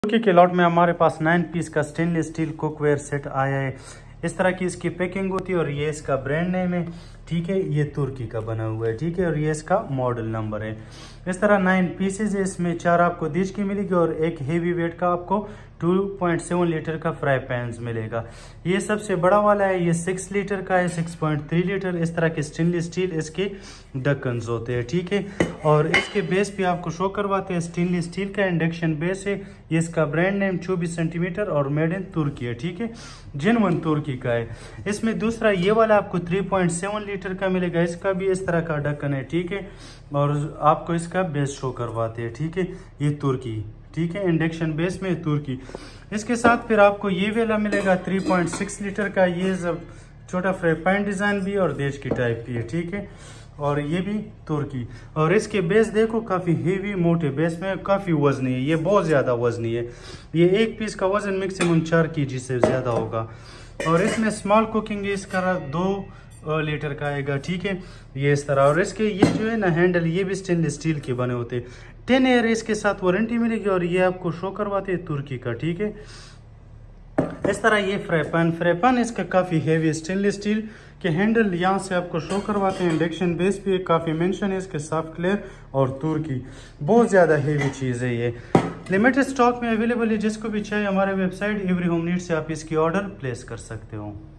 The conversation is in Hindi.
तुर्की के लॉट में हमारे पास 9 पीस का स्टेनलेस स्टील कुकवेयर सेट आया है। इस तरह की इसकी पैकिंग होती है और ये इसका ब्रांड नेम है, ठीक है। ये तुर्की का बना हुआ है, ठीक है। और ये इसका मॉडल नंबर है। इस तरह 9 पीसेज है। इसमें 4 आपको डिश की मिलेगी और एक हेवी वेट का आपको 2.7 लीटर का फ्राई पैन मिलेगा। ये सबसे बड़ा वाला है, ये 6 लीटर का है, 6.3 लीटर। इस तरह के स्टेनलेस स्टील इसके ढक्कन होते हैं, ठीक है। और इसके बेस भी आपको शो करवाते हैं। स्टेनलेस स्टील का इंडक्शन बेस है। ये इसका ब्रांड नेम 24 सेंटीमीटर और मेड इन तुर्की है, ठीक है। जेन्युइन तुर्की का है। इसमें दूसरा ये वाला आपको 3.7 लीटर का मिलेगा। इसका भी इस तरह का ढक्कन है, ठीक है। और आपको इसका बेस शो करवाते हैं, ठीक है। ये तुर्की, ठीक है, इंडक्शन बेस में तुर्की। इसके साथ फिर आपको ये वाला मिलेगा 3.6 लीटर का। ये सब छोटा फ्राई पैन डिजाइन भी और देश की टाइप भी है, ठीक है। और ये भी तुर्की। और इसके बेस देखो काफी हेवी मोटे बेस में, काफी वजनी है। ये बहुत ज्यादा वजनी है। ये एक पीस का वजन मैक्सिमम 4 kg से ज्यादा होगा। और इसमें स्मॉल कुकिंग इसका 2 लीटर का आएगा, ठीक है। ये इस तरह। और इसके ये जो है ना हैंडल, ये भी स्टेनलेस स्टील के बने होते हैं। 10 ईयर इसके साथ वारंटी मिलेगी। और ये आपको शो करवाते हैं तुर्की का, ठीक है। इस तरह ये फ्राई पैन इसका काफी हेवी स्टेनलेस स्टील के हैंडल यहाँ से आपको शो करवाते हैं। इंडक्शन बेस भी काफी मेंशन है इसके, सॉफ्ट क्लियर और तुर्की। बहुत ज्यादा हेवी चीज है ये। लिमिटेड स्टॉक में अवेलेबल है। जिसको भी चाहिए हमारे वेबसाइट एवरी होम नीड से आप इसकी ऑर्डर प्लेस कर सकते हो।